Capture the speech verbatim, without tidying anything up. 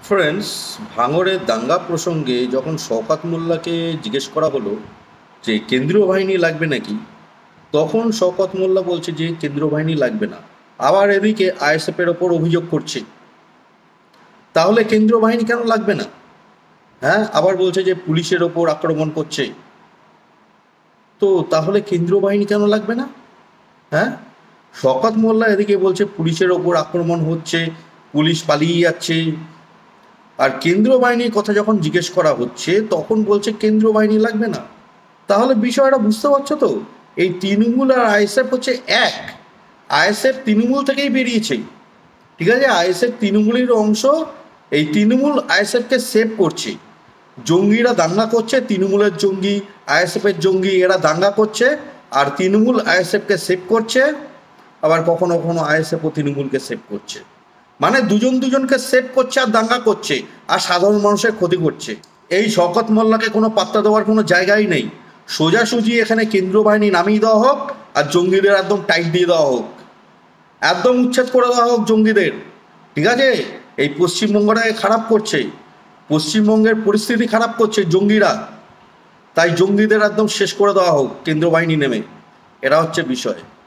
Friends, ভাঙড়ের দাঙ্গা প্রসঙ্গে যখন শওকত মোল্লাকে জিজ্ঞেস করা হলো যে কেন্দ্রীয় বাহিনী লাগবে নাকি, তখন শওকত মোল্লা বলছে যে কেন্দ্রীয় বাহিনী লাগবে না। আবার এদিকে আইএসএফের ওপর অভিযোগ করছে, তাহলে কেন্দ্রীয় বাহিনী কেন লাগবে না? হ্যাঁ, আবার বলছে যে পুলিশের ওপর আক্রমণ করছে, তো তাহলে কেন্দ্রীয় বাহিনী কেন লাগবে না? হ্যাঁ, শওকত মোল্লা এদিকে বলছে পুলিশের ওপর আক্রমণ হচ্ছে, পুলিশ পালিয়ে যাচ্ছে, আর কেন্দ্রীয় বাহিনীর কথা যখন জিজ্ঞেস করা হচ্ছে তখন বলছে কেন্দ্রীয় বাহিনী লাগবে না। তাহলে বিষয়টা বুঝতে পারছো তো, এই তৃণমূল আর আইএসএফ হচ্ছে এক। আইএসএফ তৃণমূল থেকেই বেরিয়েছে, ঠিক আছে? আইএসএফ তৃণমূলের অংশ। এই তৃণমূল আইএসএফকে সেভ করছে। জঙ্গিরা দাঙ্গা করছে, তৃণমূলের জঙ্গি আইএসএফের জঙ্গি এরা দাঙ্গা করছে, আর তৃণমূল আইএসএফকে সেভ করছে, আবার কখনো কখনো আইএসএফ ও তৃণমূলকে সেভ করছে। মানে দুজন দুজনকে সেভ করছে আর দাঙ্গা করছে, আর সাধারণ মানুষের ক্ষতি করছে। এই শওকত মোল্লাকে কোনো পাত্তা দেওয়ার কোনো জায়গাই নেই। সোজাসুজি এখানে কেন্দ্রীয় বাহিনী নামিয়ে দেওয়া হোক, আর জঙ্গিদের একদম টাইট দিয়ে দেওয়া হোক, একদম উচ্ছেদ করে দেওয়া হোক জঙ্গিদের, ঠিক আছে? এই পশ্চিমবঙ্গটাকে খারাপ করছে, পশ্চিমবঙ্গের পরিস্থিতি খারাপ করছে জঙ্গিরা, তাই জঙ্গিদের একদম শেষ করে দেওয়া হোক কেন্দ্রীয় বাহিনী নেমে। এরা হচ্ছে বিষয়।